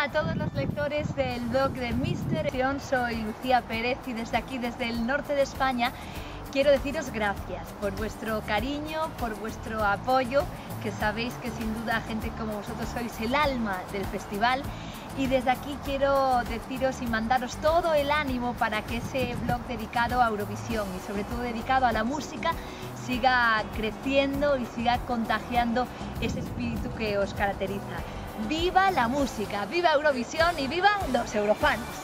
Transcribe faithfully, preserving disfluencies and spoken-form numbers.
a todos los lectores del blog de míster Soy Lucía Pérez y desde aquí, desde el norte de España, quiero deciros gracias por vuestro cariño, por vuestro apoyo, que sabéis que sin duda gente como vosotros sois el alma del festival. Y desde aquí quiero deciros y mandaros todo el ánimo para que ese blog dedicado a Eurovisión y sobre todo dedicado a la música siga creciendo y siga contagiando ese espíritu que os caracteriza. ¡Viva la música! ¡Viva Eurovisión y viva los eurofans!